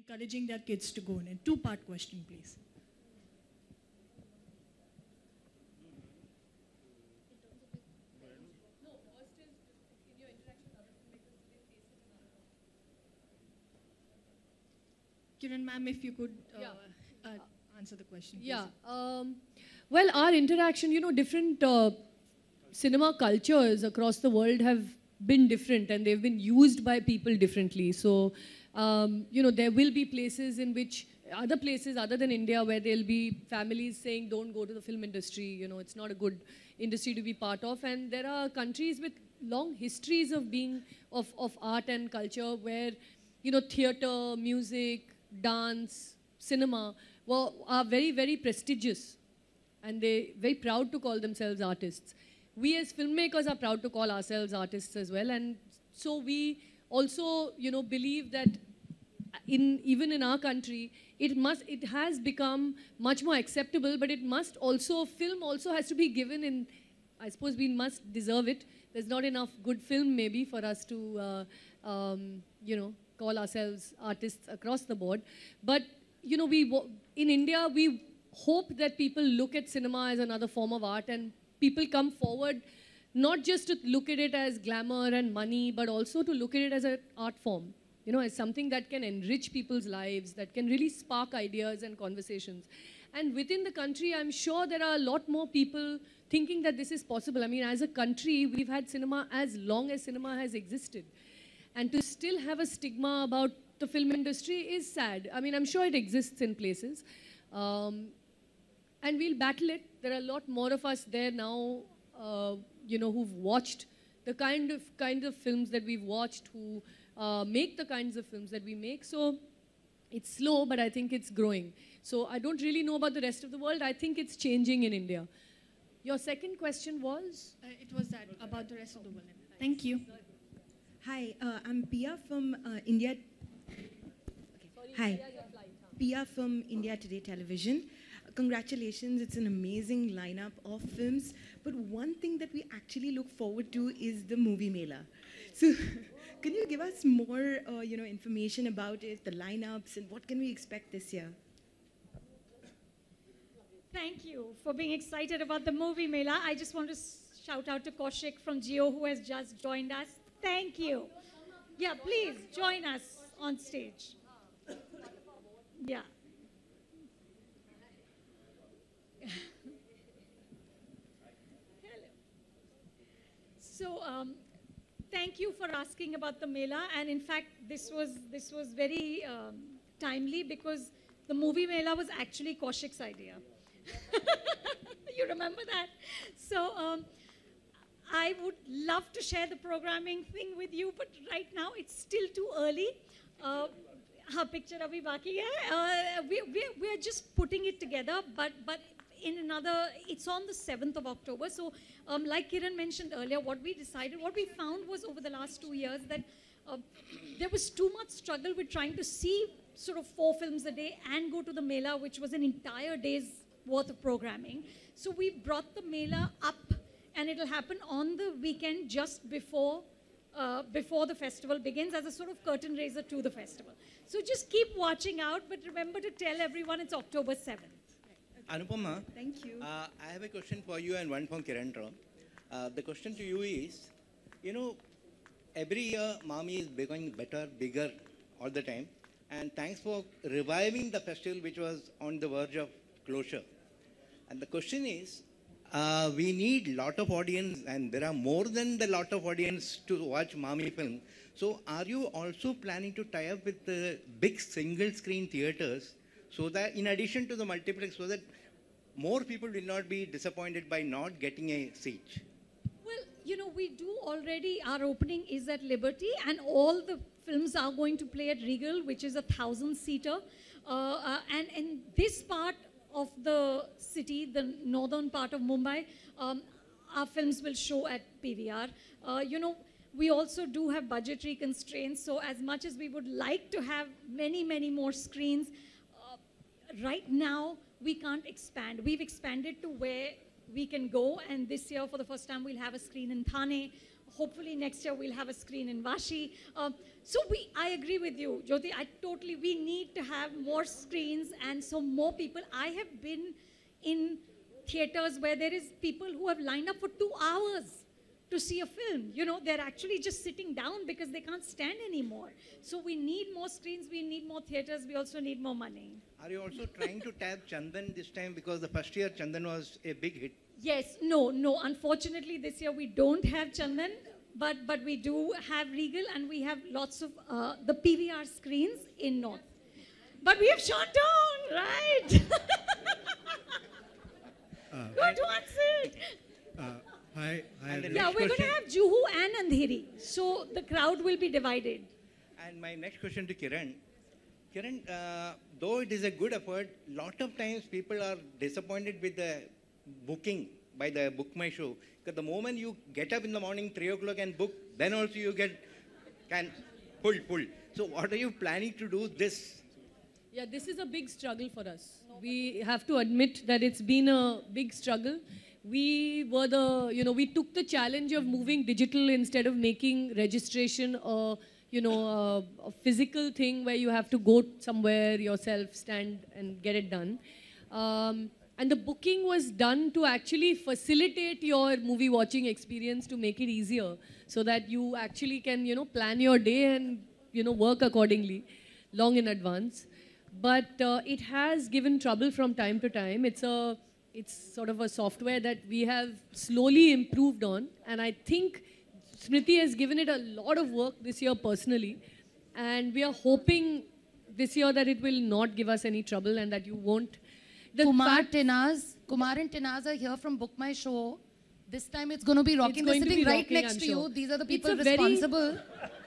encouraging their kids to go in? A two-part question, please. Kiran ma'am, if you could answer the question, please. Yeah. Well, our interaction, different cinema cultures across the world have been different and they've been used by people differently. So, there will be places in which, other places other than India, where there'll be families saying, don't go to the film industry, it's not a good industry to be part of. And there are countries with long histories of being, of art and culture where, theatre, music, dance, cinema are very, very prestigious. And they're very proud to call themselves artists. We as filmmakers are proud to call ourselves artists as well. And so we also, believe that even in our country, it has become much more acceptable, but film also has to be given in, I suppose we must deserve it. There's not enough good film maybe for us to, call ourselves artists across the board. But, in India, we hope that people look at cinema as another form of art and people come forward not just to look at it as glamour and money, but also to look at it as an art form, as something that can enrich people's lives, that can really spark ideas and conversations. And within the country, I'm sure there are a lot more people thinking that this is possible. I mean, as a country, we've had cinema as long as cinema has existed. And to still have a stigma about the film industry is sad. I mean, I'm sure it exists in places. And we'll battle it. There are a lot more of us there now, who've watched the kind of films that we've watched, who make the kinds of films that we make. So it's slow, but I think it's growing. So I don't really know about the rest of the world. I think it's changing in India. Your second question was? It was that, about the rest of the world. Thank you. Hi, I'm Pia from India. Okay. Hi, Pia from India Today Television. Congratulations, it's an amazing lineup of films. But one thing that we actually look forward to is the movie Mela. So can you give us more information about it, the lineups, and what can we expect this year? Thank you for being excited about the movie Mela. I just want to shout out to Kaushik from Jio, who has just joined us. Thank you. Yeah, please join us on stage. Yeah. Hello. So, thank you for asking about the Mela. And in fact, this was very timely because the movie Mela was actually Kaushik's idea. You remember that? So, I would love to share the programming thing with you, but right now it's still too early. Our picture abhi baki hai. We are just putting it together, but in another, it's on the 7th of October. So, like Kiran mentioned earlier, what we found was over the last 2 years that there was too much struggle with trying to see sort of 4 films a day and go to the Mela, which was an entire day's worth of programming. So we brought the Mela up, and it'll happen on the weekend just before the festival begins as a sort of curtain raiser to the festival. So just keep watching out, but remember to tell everyone it's October 7th. Anupama, thank you. I have a question for you and one from Kiran. The question to you is, every year Mami is becoming better, bigger all the time. And thanks for reviving the festival which was on the verge of closure. And the question is, we need lot of audience, and there are more than the lot of audience to watch Mami film. So are you also planning to tie up with the big single screen theaters so that in addition to the multiplex, so that more people will not be disappointed by not getting a seat? Well, we do already, our opening is at Liberty, and all the films are going to play at Regal, which is a 1,000-seater. And in this part of the city, the northern part of Mumbai, our films will show at PVR. We also do have budgetary constraints, so as much as we would like to have many, many more screens, right now we can't expand. We've expanded to where we can go, and this year for the first time we'll have a screen in Thane, hopefully next year we'll have a screen in Vashi. So I agree with you, Jyoti. We need to have more screens and so more people. I have been in theaters where there is people who have lined up for 2 hours to see a film. You know, they're actually just sitting down because they can't stand anymore. So we need more screens, we need more theaters, we also need more money. Are you also trying to tap Chandan this time, because the first year Chandan was a big hit? Yes, no. Unfortunately, this year we don't have Chandan, but we do have Regal, and we have lots of the PVR screens in North. But we have Shanton, right? Good answer. Hi. Yeah, we're going to have Juhu and Andheri, so the crowd will be divided. And my next question to Kiran. Kiran, though it is a good effort, lot of times people are disappointed with the booking by the Book My Show. Because the moment you get up in the morning, 3 o'clock and book, then also you can pull. So what are you planning to do this? Yeah, this is a big struggle for us. We have to admit that it's been a big struggle. We took the challenge of moving digital instead of making registration a physical thing where you have to go somewhere yourself, stand and get it done. And the booking was done to actually facilitate your movie watching experience, to make it easier so that you actually can, plan your day and, work accordingly long in advance. But it has given trouble from time to time. It's sort of a software that we have slowly improved on. And I think Smriti has given it a lot of work this year personally. And we are hoping this year that it will not give us any trouble and that you won't. Kumar and Tinaz are here from Book My Show. This time it's going to be rocking. They're sitting right next to you. These are the people responsible.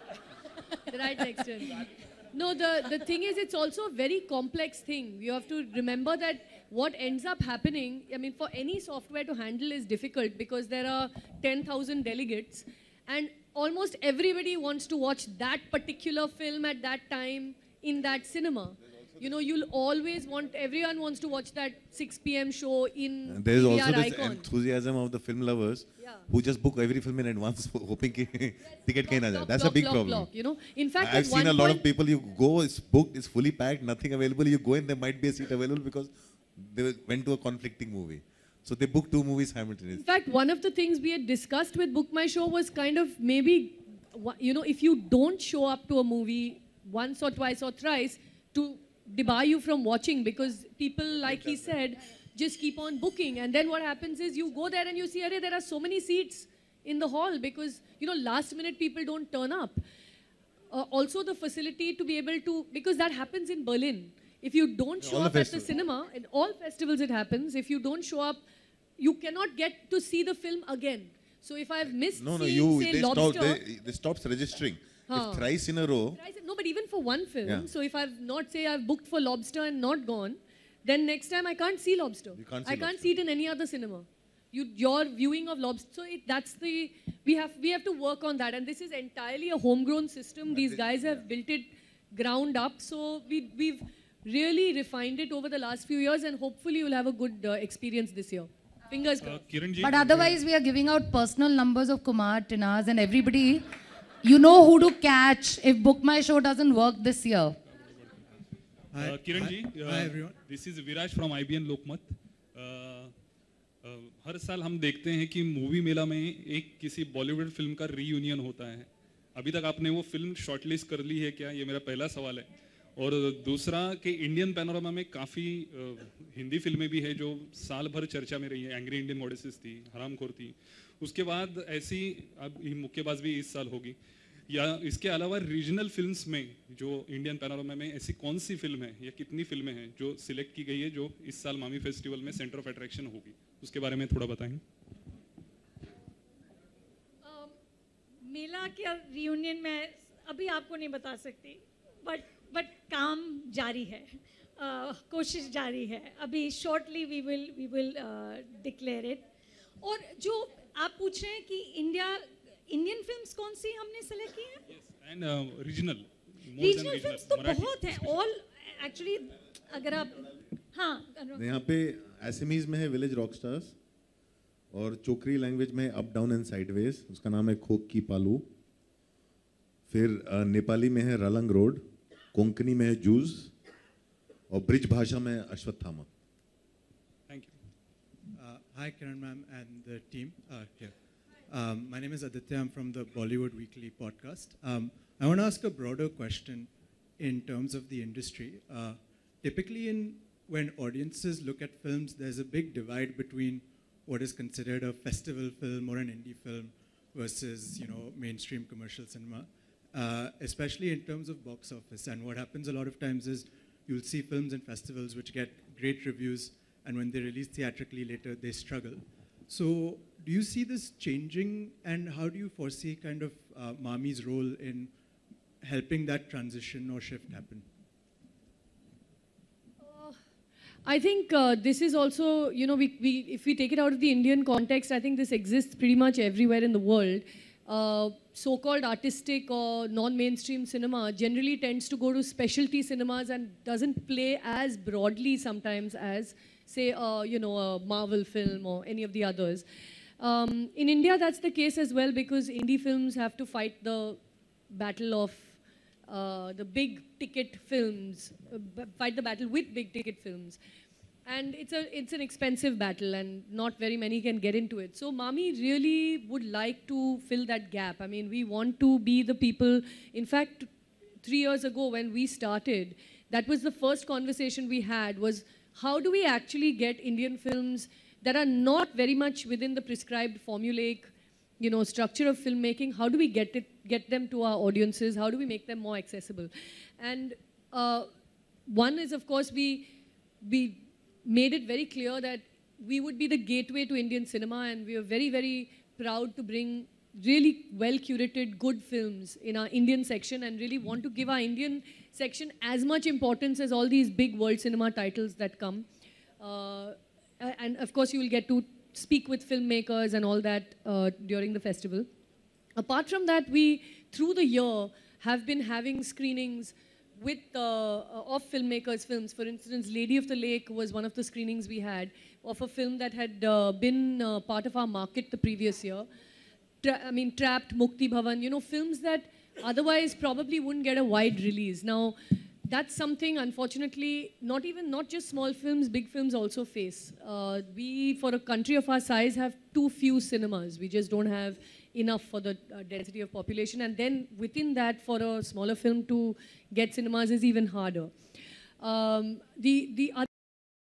Right next to him. No, the thing is, it's also a very complex thing. You have to remember that what ends up happening, for any software to handle is difficult because there are 10,000 delegates and almost everybody wants to watch that particular film at that time in that cinema. You'll always everyone wants to watch that 6 p.m. show in There is PVR also this icon. enthusiasm of the film lovers who just book every film in advance hoping ticket kahin aa jaye. That's a big problem. In fact, I've seen a lot of people, you go, it's booked, it's fully packed, nothing available, you go in, there might be a seat available because they went to a conflicting movie. So they booked 2 movies simultaneously. In fact, one of the things we had discussed with Book My Show was kind of maybe, if you don't show up to a movie once or twice or thrice, to debar you from watching, because people, like he said, just keep on booking. And then what happens is you go there and you see, there are so many seats in the hall because, last minute people don't turn up. Also the facility to be able to, because that happens in Berlin. If you don't show up at the cinema, in all festivals it happens, if you don't show up, you cannot get to see the film again. So if I've missed say Lobster... They stopped registering. If thrice in a row... No, but even for one film, so if I've booked for Lobster and not gone, then next time I can't see Lobster. I can't see it in any other cinema. Your viewing of Lobster, so we have to work on that. And this is entirely a homegrown system. These guys have built it ground up. So we've really refined it over the last few years, and hopefully you'll have a good experience this year. Fingers crossed. But otherwise, we are giving out personal numbers of Kumar, Tinaz and everybody. You know who to catch if Book My Show doesn't work this year. Kiran ji, hi everyone. This is Viraj from IBN Lokmat. हर साल हम देखते हैं कि movie मेला में एक किसी Bollywood film का reunion होता है. अभी तक आपने वो फिल्म शॉर्टलिस्ट कर ली है क्या? ये मेरा पहला सवाल है. और दूसरा कि इंडियन पैनोरामा में काफ़ी हिंदी फिल्में भी है जो साल भर चर्चा में रही है. एंग्री इंडियन मॉडेसिस थी, हरामखोर थी. उसके बाद ऐसी अब मुक्केबाज भी इस साल होगी. या इसके अलावा रीजनल फिल्म्स में जो इंडियन पैनोरामा में ऐसी कौन सी फिल्म है या कितनी फिल्में हैं जो सिलेक्ट की गई है जो इस साल मामी फेस्टिवल में सेंटर ऑफ अट्रैक्शन होगी, उसके बारे में थोड़ा बताएं. मेला के रियूनियन में अभी आपको नहीं बता सकती, बट काम जारी है, कोशिश जारी है. अभी shortly we will declare it. और जो आप पूछ रहे हैं कि इंडियन फिल्म्स कौन सी हमने सेलेक्ट की हैं? एंड रीजनल फिल्म्स तो बहुत हैं. ऑल एक्चुअली अगर आप यहाँ पे एसएमईज में है विलेज रॉकस्टार्स, और चोकरी लैंग्वेज में अप डाउन एंड साइडवेज, उसका नाम है खोक की पालू। फिर नेपाली में है रलंग रोड, कोंकणी में है जूज, और ब्रिज भाषा में Ashwatthama. Thank you. Hi Kiran ma'am and the team here. My name is Aditya. I'm from the Bollywood Weekly podcast. I want to ask a broader question in terms of the industry. Typically, when audiences look at films, there's a big divide between what is considered a festival film or an indie film versus, mainstream commercial cinema, especially in terms of box office. And what happens a lot of times is you'll see films in festivals which get great reviews, and when they release theatrically later, they struggle. So do you see this changing, and how do you foresee kind of Mami's role in helping that transition or shift happen? I think this is also, if we take it out of the Indian context, I think this exists pretty much everywhere in the world. So-called artistic or non-mainstream cinema generally tends to go to specialty cinemas and doesn't play as broadly sometimes as, say, a Marvel film or any of the others. In India, that's the case as well, because indie films have to fight the battle of the big ticket films, fight the battle with big ticket films. And it's an expensive battle, and not very many can get into it. So Mami really would like to fill that gap. I mean, we want to be the people. In fact, 3 years ago when we started, that was the first conversation we had, was how do we actually get Indian films that are not very much within the prescribed formulaic structure of filmmaking, how do we get them to our audiences? How do we make them more accessible? And one is, of course, we made it very clear that we would be the gateway to Indian cinema, and we are very, very proud to bring really well-curated, good films in our Indian section, and really want to give our Indian section as much importance as all these big world cinema titles that come. And of course, you will get to speak with filmmakers and all that during the festival. Apart from that, we, through the year, have been having screenings with of filmmakers' films. For instance, Lady of the Lake was one of the screenings we had of a film that had been part of our market the previous year. Trapped, Mukti Bhavan, films that otherwise probably wouldn't get a wide release. Now, that's something, unfortunately, not just small films, big films also face. We, for a country of our size, have too few cinemas. We just don't have enough for the density of population. And then within that, for a smaller film to get cinemas is even harder. The other